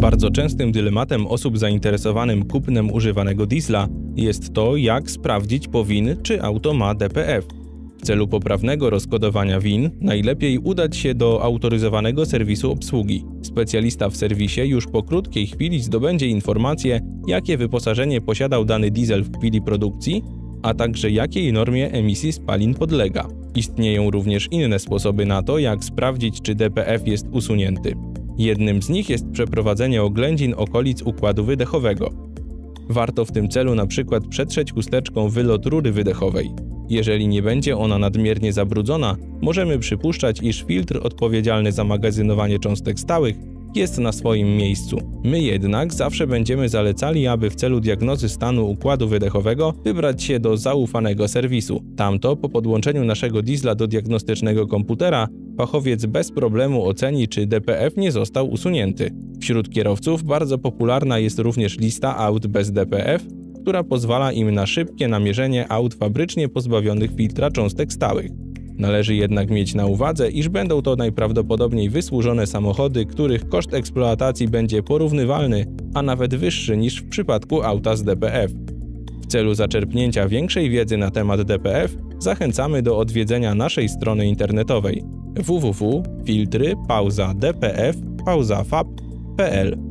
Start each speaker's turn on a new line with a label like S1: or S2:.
S1: Bardzo częstym dylematem osób zainteresowanym kupnem używanego diesla jest to, jak sprawdzić po VIN, czy auto ma DPF. W celu poprawnego rozkodowania VIN najlepiej udać się do autoryzowanego serwisu obsługi. Specjalista w serwisie już po krótkiej chwili zdobędzie informację, jakie wyposażenie posiadał dany diesel w chwili produkcji, a także jakiej normie emisji spalin podlega. Istnieją również inne sposoby na to, jak sprawdzić, czy DPF jest usunięty. Jednym z nich jest przeprowadzenie oględzin okolic układu wydechowego. Warto w tym celu na przykład przetrzeć chusteczką wylot rury wydechowej. Jeżeli nie będzie ona nadmiernie zabrudzona, możemy przypuszczać, iż filtr odpowiedzialny za magazynowanie cząstek stałych jest na swoim miejscu. My jednak zawsze będziemy zalecali, aby w celu diagnozy stanu układu wydechowego wybrać się do zaufanego serwisu. Tamto, po podłączeniu naszego diesla do diagnostycznego komputera, fachowiec bez problemu oceni, czy DPF nie został usunięty. Wśród kierowców bardzo popularna jest również lista aut bez DPF, która pozwala im na szybkie namierzenie aut fabrycznie pozbawionych filtra cząstek stałych. Należy jednak mieć na uwadze, iż będą to najprawdopodobniej wysłużone samochody, których koszt eksploatacji będzie porównywalny, a nawet wyższy niż w przypadku auta z DPF. W celu zaczerpnięcia większej wiedzy na temat DPF zachęcamy do odwiedzenia naszej strony internetowej www.filtry.dpf.pl